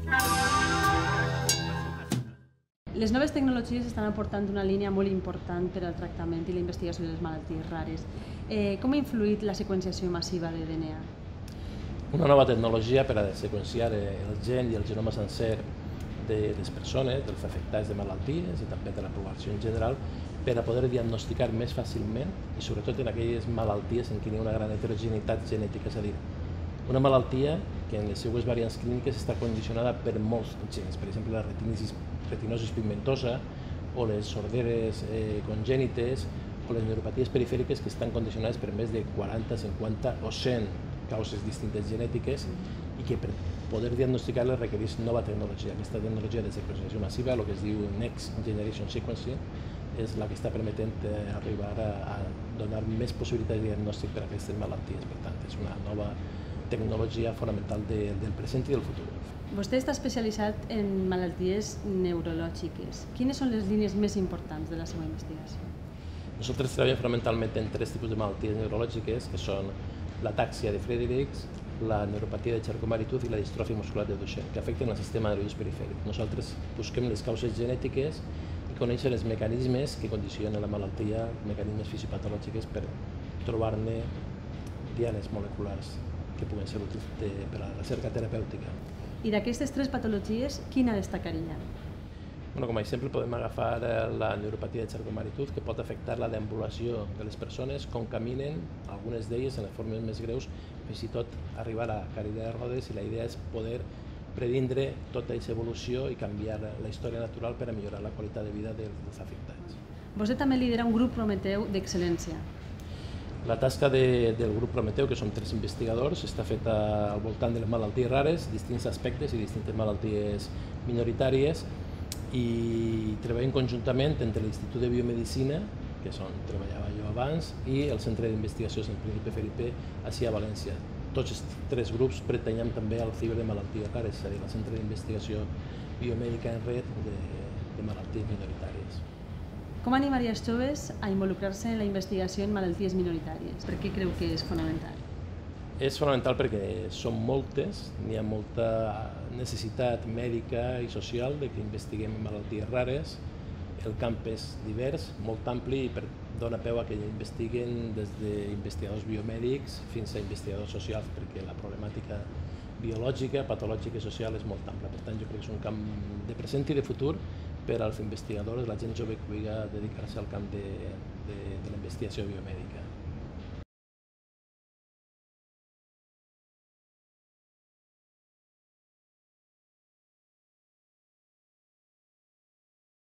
Les noves tecnologies estan aportant una línia molt important per al tractament i la investigació de les malalties rares. Com ha influït la seqüenciació massiva de DNA? Una nova tecnologia per a seqüenciar el gen i el genoma sencer de les persones, dels afectats de malalties i també de la població en general, per a poder diagnosticar més fàcilment i sobretot en aquelles malalties en què hi ha una gran heterogeneïtat genètica, és a dir, una malaltia que en les seues variants clíniques està condicionada per molts gens, per exemple la retinosi pigmentosa o les sorderes congènites o les neuropaties perifèriques que estan condicionades per més de 40, 50 o 100 causes distintes genètiques i que per poder diagnosticar-les requereix nova tecnologia. Aquesta tecnologia de seqüenciació massiva, el que es diu Next Generation Sequencing, és la que està permetent arribar a donar més possibilitats de diagnòstic per a aquestes malalties. Per tant, és una nova tecnologia fonamental del present i del futur. Vostè està especialitzat en malalties neurològiques. Quines són les línies més importants de la seva investigació? Nosaltres treballem fonamentalment en tres tipus de malalties neurològiques, que són l'atàxia de Friedreichs, la neuropatia de Charcot-Marie-Tooth i la distròfia muscular de Duchenne, que afecten el sistema nerviós perifèric. Nosaltres busquem les causes genètiques i conèixer els mecanismes que condicionen la malaltia, mecanismes fisiopatològics per trobar-ne dianes moleculars que puguen ser útils per a la recerca terapèutica. I d'aquestes tres patologies, quina destacaria? Com a exemple podem agafar la neuropatia de Charcot-Marie-Tooth, que pot afectar la deambulació de les persones, com caminen, algunes d'elles en les formes més greus, fins i tot arribar a cadira de rodes, i la idea és poder predindre tota aquesta evolució i canviar la història natural per a millorar la qualitat de vida dels afectats. Vostè també lidera un grup Prometeu d'excel·lència. La tasca del grup Prometeu, que som 3 investigadors, està feta al voltant de les malalties rares, distints aspectes i distintes malalties minoritàries, i treballem conjuntament entre l'Institut de Biomedicina, que és on treballava jo abans, i el Centre d'Investigació Sant Príncipe Felipe, ací a València. Tots els 3 grups pertanyem també al CIBER de malalties rares, és a dir, al Centre d'Investigació Biomèdica en Red de malalties minoritàries. Com animaria els joves a involucrar-se en la investigació en malalties minoritàries? Per què creu que és fonamental? És fonamental perquè són moltes, n'hi ha molta necessitat mèdica i social de que investiguem malalties rares. El camp és divers, molt ampli, i dona peu a que investiguen des d'investigadors biomèdics fins a investigadors socials, perquè la problemàtica biològica, patològica i social és molt ampla. Per tant, jo crec que és un camp de present i de futur per als investigadors, la gent jove que vulgui dedicar-se al camp de la investigació biomèdica.